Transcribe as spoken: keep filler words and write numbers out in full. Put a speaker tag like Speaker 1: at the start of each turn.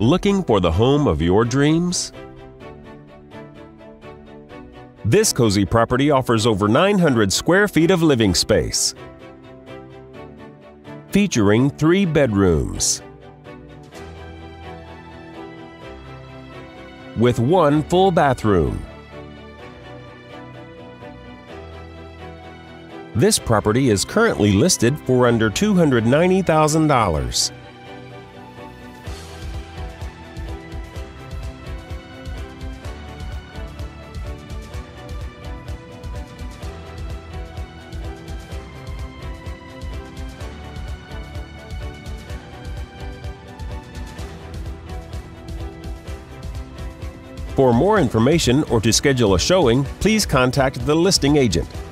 Speaker 1: Looking for the home of your dreams? This cozy property offers over nine hundred square feet of living space, featuring three bedrooms with one full bathroom. This property is currently listed for under two hundred ninety thousand dollars. For more information or to schedule a showing, please contact the listing agent.